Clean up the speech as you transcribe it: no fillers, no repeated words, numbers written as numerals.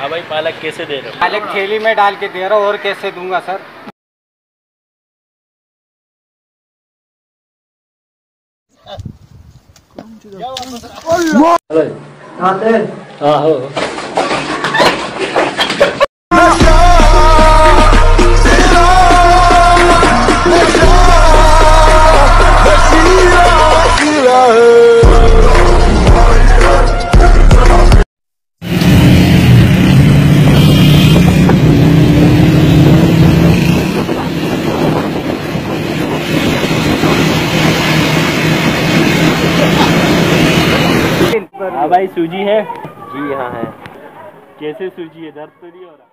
हाँ भाई, पालक कैसे दे रहे हो? पालक थैली में डाल के दे रहा हूँ, और कैसे दूंगा सर? हाँ हो। हाँ भाई, सूजी है? जी हाँ है। कैसे सूजी है? दर्द तो नहीं हो रहा?